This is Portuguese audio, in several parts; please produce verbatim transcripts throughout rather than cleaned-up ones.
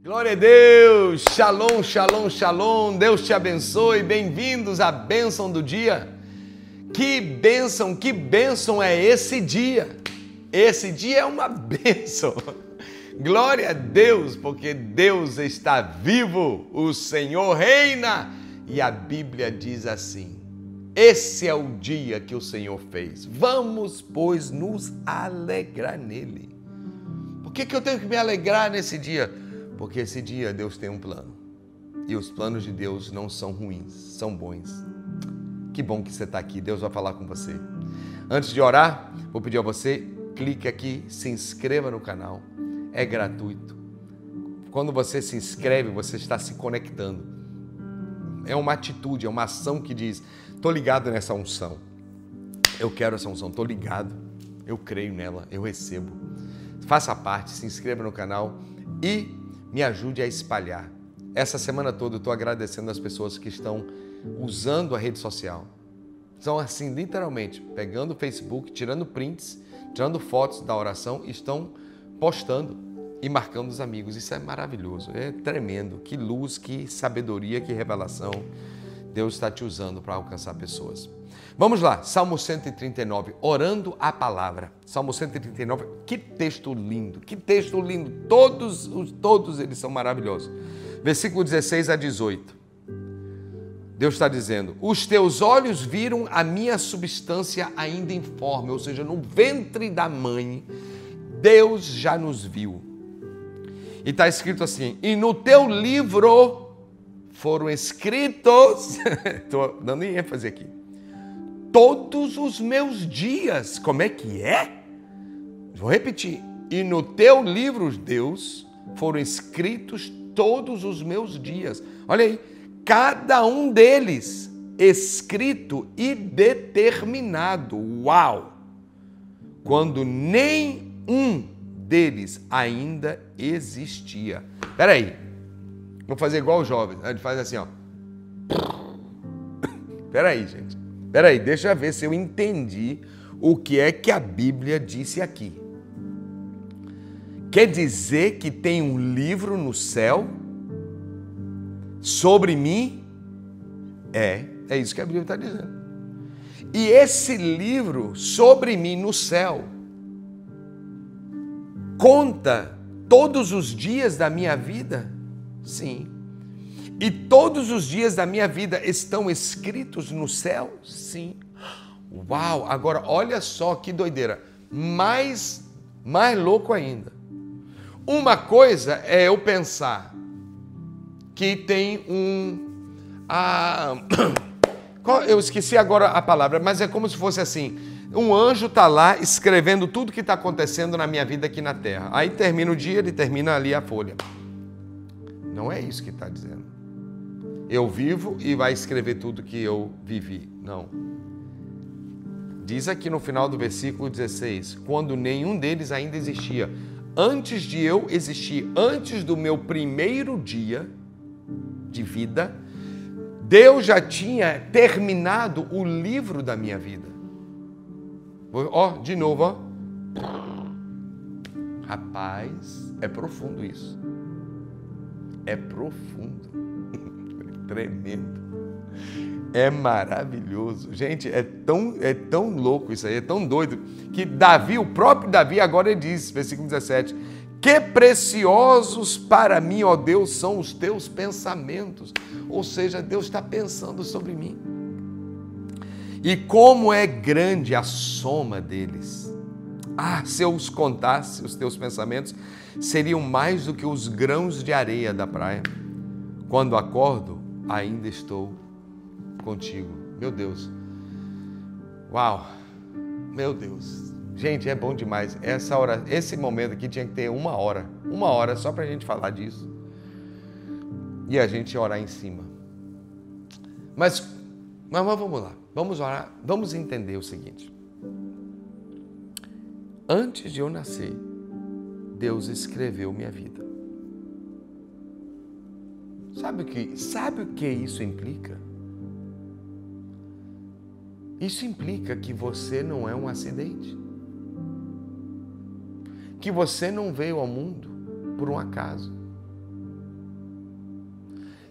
Glória a Deus! Shalom, shalom, shalom! Deus te abençoe, bem-vindos à bênção do dia. Que bênção, que bênção é esse dia? Esse dia é uma bênção. Glória a Deus, porque Deus está vivo, o Senhor reina. E a Bíblia diz assim: esse é o dia que o Senhor fez. Vamos, pois, nos alegrar nele. Por que que eu tenho que me alegrar nesse dia? Porque esse dia Deus tem um plano. E os planos de Deus não são ruins, são bons. Que bom que você está aqui, Deus vai falar com você. Antes de orar, vou pedir a você, clique aqui, se inscreva no canal. É gratuito. Quando você se inscreve, você está se conectando. É uma atitude, é uma ação que diz: estou ligado nessa unção. Eu quero essa unção, estou ligado. Eu creio nela, eu recebo. Faça parte, se inscreva no canal e me ajude a espalhar. Essa semana toda eu estou agradecendo as pessoas que estão usando a rede social. São assim, literalmente, pegando o Facebook, tirando prints, tirando fotos da oração e estão postando e marcando os amigos. Isso é maravilhoso, é tremendo. Que luz, que sabedoria, que revelação Deus está te usando para alcançar pessoas. Vamos lá, Salmo cento e trinta e nove, orando a palavra. Salmo cento e trinta e nove, que texto lindo, que texto lindo. Todos, todos eles são maravilhosos. Versículo dezesseis a dezoito. Deus está dizendo: os teus olhos viram a minha substância ainda informe, ou seja, no ventre da mãe, Deus já nos viu. E está escrito assim: e no teu livro foram escritos, estou dando ênfase aqui, todos os meus dias. Como é que é? Vou repetir. E no teu livro, Deus, foram escritos todos os meus dias. Olha aí, cada um deles escrito e determinado. Uau! Quando nem um deles ainda existia. Espera aí, vou fazer igual os jovens. Ele faz assim, ó. Espera aí, gente. Espera aí, deixa eu ver se eu entendi o que é que a Bíblia disse aqui. Quer dizer que tem um livro no céu sobre mim? É, é isso que a Bíblia está dizendo. E esse livro sobre mim no céu conta todos os dias da minha vida? Sim. E todos os dias da minha vida estão escritos no céu? Sim. Uau! Agora, olha só que doideira. Mais, mais louco ainda. Uma coisa é eu pensar que tem um... Ah, eu esqueci agora a palavra, mas é como se fosse assim. Um anjo está lá escrevendo tudo que está acontecendo na minha vida aqui na Terra. Aí termina o dia, ele termina ali a folha. Não é isso que está dizendo. Eu vivo e vai escrever tudo que eu vivi. Não. Diz aqui no final do versículo dezesseis, quando nenhum deles ainda existia. Antes de eu existir, antes do meu primeiro dia de vida, Deus já tinha terminado o livro da minha vida. Ó, de novo, ó. Rapaz, é profundo isso. É profundo. Tremendo. É maravilhoso. Gente, é tão, é tão louco isso aí, é tão doido, que Davi, o próprio Davi, agora ele diz, versículo dezessete, que preciosos para mim, ó Deus, são os teus pensamentos. Ou seja, Deus está pensando sobre mim. E como é grande a soma deles. Ah, se eu os contasse, os teus pensamentos seriam mais do que os grãos de areia da praia. Quando acordo, ainda estou contigo. Meu Deus. Uau. Meu Deus. Gente, é bom demais. Essa hora, esse momento aqui tinha que ter uma hora. Uma hora só para a gente falar disso. E a gente orar em cima. Mas, mas vamos lá. Vamos orar. Vamos entender o seguinte. Antes de eu nascer, Deus escreveu minha vida. Sabe o que, sabe o que isso implica? Isso implica que você não é um acidente. Que você não veio ao mundo por um acaso.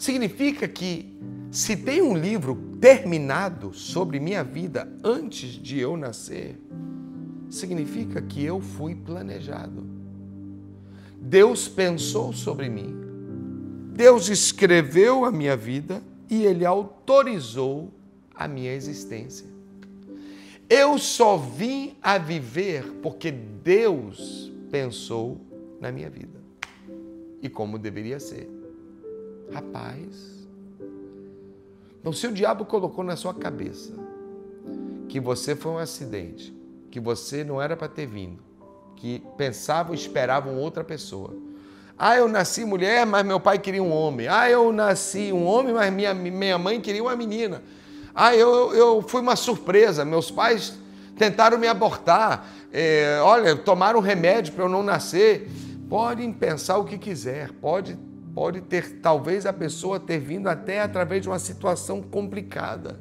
Significa que se tem um livro terminado sobre minha vida antes de eu nascer, significa que eu fui planejado. Deus pensou sobre mim. Deus escreveu a minha vida e Ele autorizou a minha existência. Eu só vim a viver porque Deus pensou na minha vida e como deveria ser. Rapaz, então se o diabo colocou na sua cabeça que você foi um acidente, que você não era para ter vindo, que pensavam e esperavam outra pessoa. Ah, eu nasci mulher, mas meu pai queria um homem. Ah, eu nasci um homem, mas minha, minha mãe queria uma menina. Ah, eu, eu fui uma surpresa, meus pais tentaram me abortar. É, olha, tomaram remédio para eu não nascer. Podem pensar o que quiser, pode, pode ter, talvez a pessoa ter vindo até através de uma situação complicada.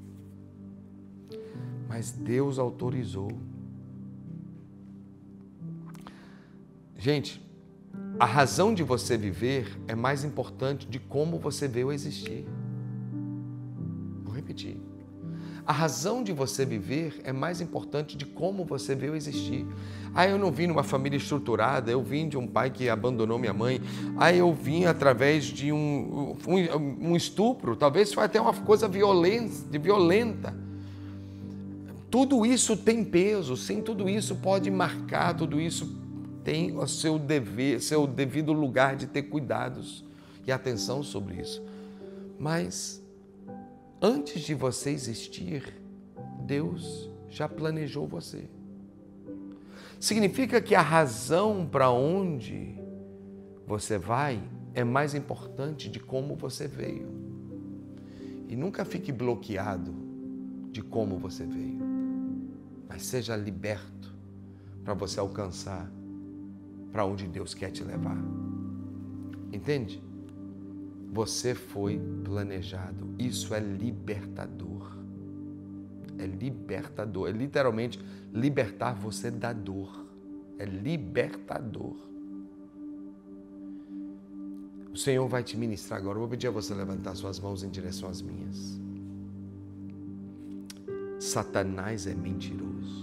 Mas Deus autorizou. Gente, a razão de você viver é mais importante de como você veio existir. Vou repetir. A razão de você viver é mais importante de como você veio existir. Ah, eu não vim numa família estruturada, eu vim de um pai que abandonou minha mãe. Ah, eu vim através de um, um, um estupro, talvez foi até uma coisa violenta, violenta. Tudo isso tem peso, sim, tudo isso pode marcar, tudo isso tem o seu dever, seu devido lugar de ter cuidados e atenção sobre isso. Mas antes de você existir, Deus já planejou você. Significa que a razão para onde você vai é mais importante de como você veio. E nunca fique bloqueado de como você veio, mas seja liberto para você alcançar para onde Deus quer te levar. Entende? Você foi planejado. Isso é libertador. É libertador. É literalmente libertar você da dor. É libertador. O Senhor vai te ministrar agora. Eu vou pedir a você levantar suas mãos em direção às minhas. Satanás é mentiroso.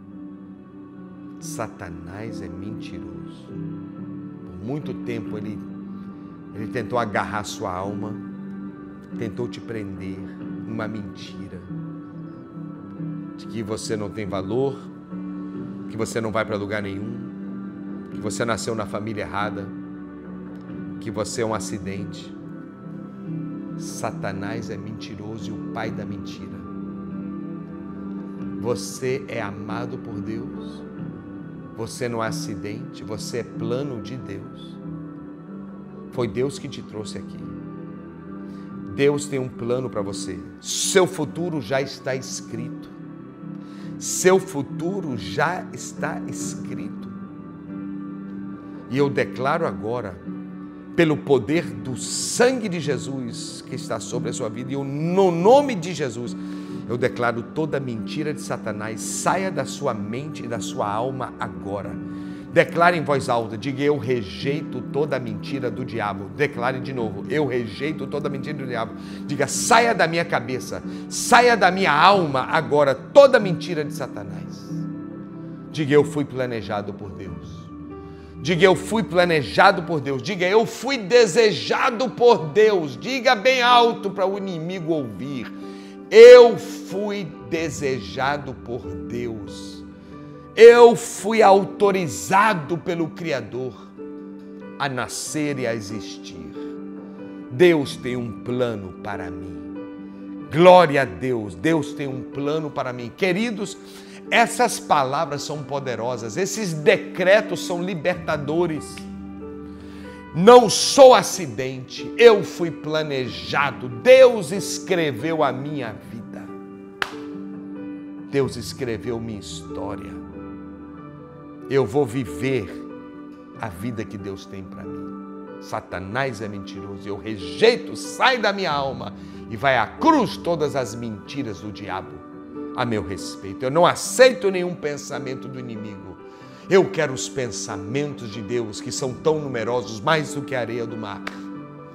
Satanás é mentiroso. Por muito tempo ele, ele tentou agarrar sua alma, tentou te prender numa mentira de que você não tem valor, que você não vai para lugar nenhum, que você nasceu na família errada, que você é um acidente. Satanás é mentiroso e o pai da mentira. Você é amado por Deus. Você não é acidente, você é plano de Deus. Foi Deus que te trouxe aqui. Deus tem um plano para você. Seu futuro já está escrito. Seu futuro já está escrito. E eu declaro agora, pelo poder do sangue de Jesus que está sobre a sua vida, e eu, no nome de Jesus, eu declaro toda mentira de Satanás, saia da sua mente e da sua alma agora. Declare em voz alta, diga: eu rejeito toda mentira do diabo. Declare de novo: eu rejeito toda mentira do diabo. Diga: saia da minha cabeça, saia da minha alma agora toda mentira de Satanás. Diga: eu fui planejado por Deus. Diga: eu fui planejado por Deus. Diga: eu fui desejado por Deus. Diga bem alto para o inimigo ouvir: eu fui desejado por Deus. Eu fui autorizado pelo Criador a nascer e a existir. Deus tem um plano para mim. Glória a Deus, Deus tem um plano para mim. Queridos, essas palavras são poderosas, esses decretos são libertadores. Não sou acidente, eu fui planejado. Deus escreveu a minha vida. Deus escreveu minha história. Eu vou viver a vida que Deus tem para mim. Satanás é mentiroso, eu rejeito, sai da minha alma e vai à cruz todas as mentiras do diabo a meu respeito. Eu não aceito nenhum pensamento do inimigo. Eu quero os pensamentos de Deus, que são tão numerosos, mais do que a areia do mar.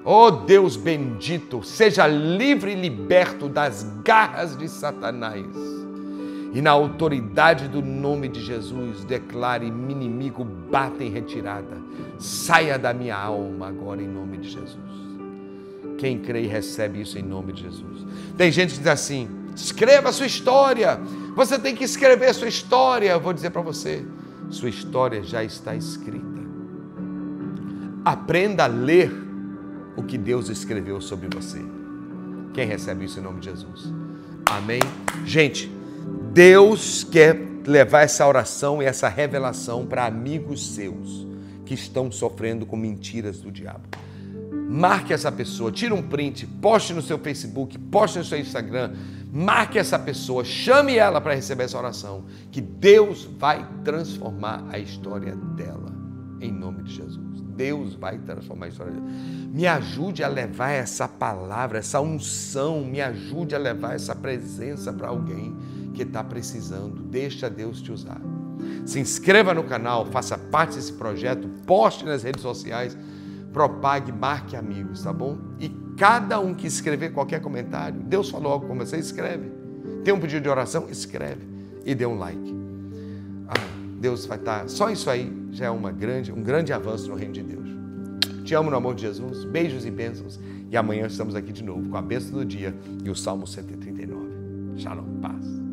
Oh Deus bendito, seja livre e liberto das garras de Satanás. E na autoridade do nome de Jesus, declare: meu inimigo, bata em retirada. Saia da minha alma agora em nome de Jesus. Quem crê e recebe isso em nome de Jesus. Tem gente que diz assim: escreva a sua história. Você tem que escrever a sua história. Eu vou dizer para você, sua história já está escrita. Aprenda a ler o que Deus escreveu sobre você. Quem recebe isso em nome de Jesus? Amém? Gente, Deus quer levar essa oração e essa revelação para amigos seus que estão sofrendo com mentiras do diabo. Marque essa pessoa, tira um print, poste no seu Facebook, poste no seu Instagram, marque essa pessoa, chame ela para receber essa oração, que Deus vai transformar a história dela, em nome de Jesus. Deus vai transformar a história dela. Me ajude a levar essa palavra, essa unção, me ajude a levar essa presença para alguém que está precisando. Deixa Deus te usar. Se inscreva no canal, faça parte desse projeto, poste nas redes sociais, propague, marque amigos, tá bom? E cada um que escrever qualquer comentário, Deus falou algo com você, escreve. Tem um pedido de oração? Escreve e dê um like. Ah, Deus vai estar... Só isso aí já é uma grande, um grande avanço no reino de Deus. Te amo no amor de Jesus, beijos e bênçãos. E amanhã estamos aqui de novo com a bênção do dia e o Salmo cento e trinta e nove. Shalom, paz.